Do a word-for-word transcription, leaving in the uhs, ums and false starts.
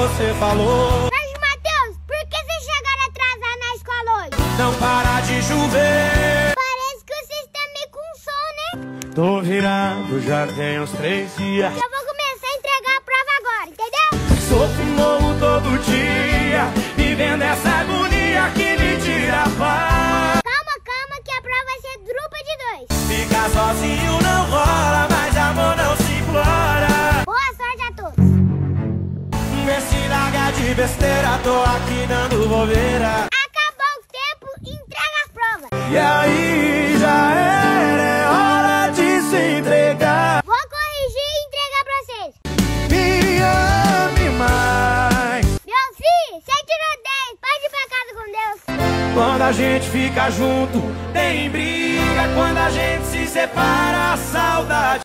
você falou. Jorge Mateus, por que vocês chegaram atrasados na escola hoje? Não para de chover. Parece que vocês estão meio com sono, né? Tô virado, já tem uns três dias. Eu vou começar a entregar a prova agora, entendeu? Sofro morro todo dia, vivendo essa agonia que me tira a paz. Calma, calma, que a prova vai ser dupla de dois. Ficar sozinho não rola, mas amor não se implora. Boa sorte a todos. Vê se larga de besteira, tô aqui dando bobeira. Acabou o tempo, entrega a prova. E aí já era, é hora de se entregar. Vou corrigir e entregar pra vocês. Me ame mais. Meu filho, você tirou dez, pode ir pra casa com Deus. Quando a gente fica junto, tem briga. Quando a gente se separa, a saudade